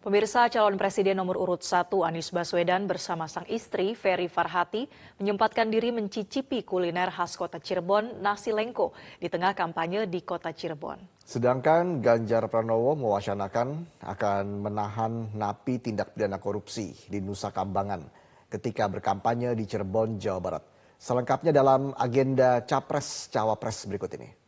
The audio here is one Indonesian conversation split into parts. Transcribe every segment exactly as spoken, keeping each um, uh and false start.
Pemirsa, calon presiden nomor urut satu Anies Baswedan bersama sang istri Ferry Farhati menyempatkan diri mencicipi kuliner khas kota Cirebon, nasi lengko, di tengah kampanye di kota Cirebon. Sedangkan Ganjar Pranowo mewacanakan akan menahan napi tindak pidana korupsi di Nusa Kambangan ketika berkampanye di Cirebon, Jawa Barat. Selengkapnya dalam agenda Capres-Cawapres berikut ini.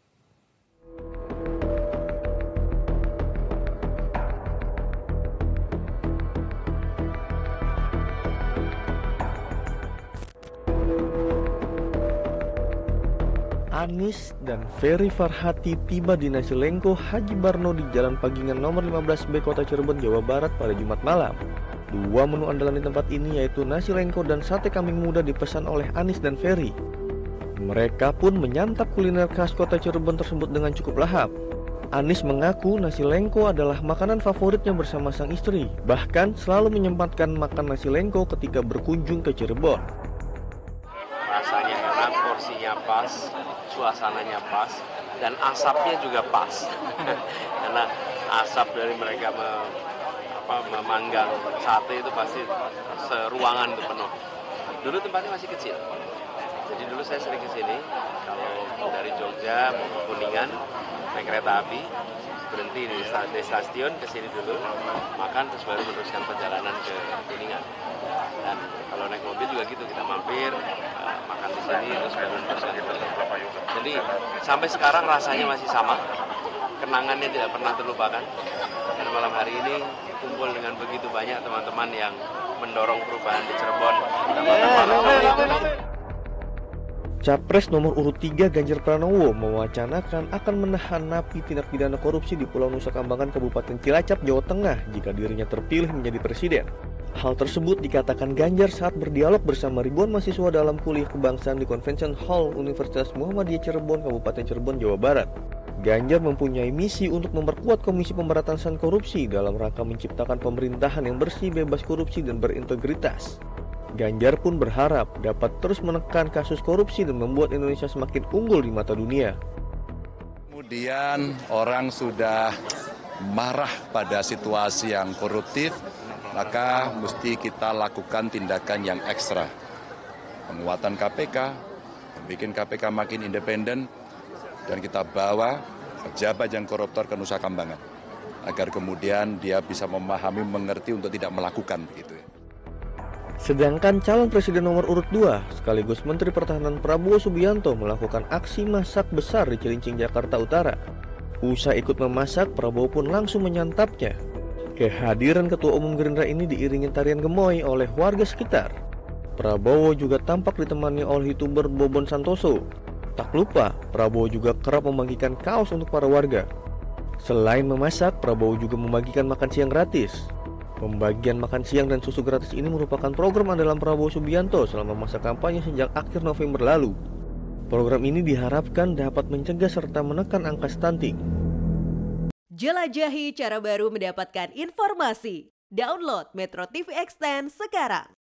Anies dan Ferry Farhati tiba di Nasi Lengko Haji Barno di Jalan Pagingan nomor lima belas B Kota Cirebon, Jawa Barat pada Jumat malam. Dua menu andalan di tempat ini yaitu nasi lengko dan sate kambing muda dipesan oleh Anies dan Ferry. Mereka pun menyantap kuliner khas Kota Cirebon tersebut dengan cukup lahap. Anies mengaku nasi lengko adalah makanan favoritnya bersama sang istri, bahkan selalu menyempatkan makan nasi lengko ketika berkunjung ke Cirebon. Rasanya enak, porsinya pas, suasananya pas, dan asapnya juga pas. Karena asap dari mereka me, apa, memanggang sate itu pasti seruangan itu penuh. Dulu tempatnya masih kecil, jadi dulu saya sering ke sini. Kalau dari Jogja mau ke Kuningan, naik kereta api, berhenti di stasiun ke sini dulu, makan terus baru meneruskan perjalanan ke Kuningan. Dan kalau naik mobil juga gitu, kita mampir, uh, makan di sini, terus baru meneruskan ke Jadi sampai sekarang rasanya masih sama, kenangannya tidak pernah terlupakan. Dan malam hari ini kumpul dengan begitu banyak teman-teman yang mendorong perubahan di Cirebon. Capres nomor urut tiga Ganjar Pranowo mewacanakan akan menahan napi tindak pidana korupsi di Pulau Nusa Kambangan, Kabupaten Cilacap, Jawa Tengah jika dirinya terpilih menjadi presiden. Hal tersebut dikatakan Ganjar saat berdialog bersama ribuan mahasiswa dalam kuliah kebangsaan di Convention Hall Universitas Muhammadiyah Cirebon, Kabupaten Cirebon, Jawa Barat. Ganjar mempunyai misi untuk memperkuat Komisi Pemberantasan Korupsi dalam rangka menciptakan pemerintahan yang bersih, bebas korupsi, dan berintegritas. Ganjar pun berharap dapat terus menekan kasus korupsi dan membuat Indonesia semakin unggul di mata dunia. Kemudian orang sudah marah pada situasi yang koruptif, maka mesti kita lakukan tindakan yang ekstra. Penguatan K P K, membuat K P K makin independen, dan kita bawa pejabat yang koruptor ke Nusa Kambangan, agar kemudian dia bisa memahami, mengerti untuk tidak melakukan begitu. Sedangkan calon presiden nomor urut dua sekaligus Menteri Pertahanan Prabowo Subianto melakukan aksi masak besar di Cilincing, Jakarta Utara. Usai ikut memasak, Prabowo pun langsung menyantapnya. Kehadiran Ketua Umum Gerindra ini diiringi tarian gemoy oleh warga sekitar. Prabowo juga tampak ditemani oleh YouTuber Bobon Santoso. Tak lupa, Prabowo juga kerap membagikan kaos untuk para warga. Selain memasak, Prabowo juga membagikan makan siang gratis. Pembagian makan siang dan susu gratis ini merupakan program andalan Prabowo Subianto selama masa kampanye sejak akhir November lalu. Program ini diharapkan dapat mencegah serta menekan angka stunting. Jelajahi cara baru mendapatkan informasi. Download Metro T V Extend sekarang.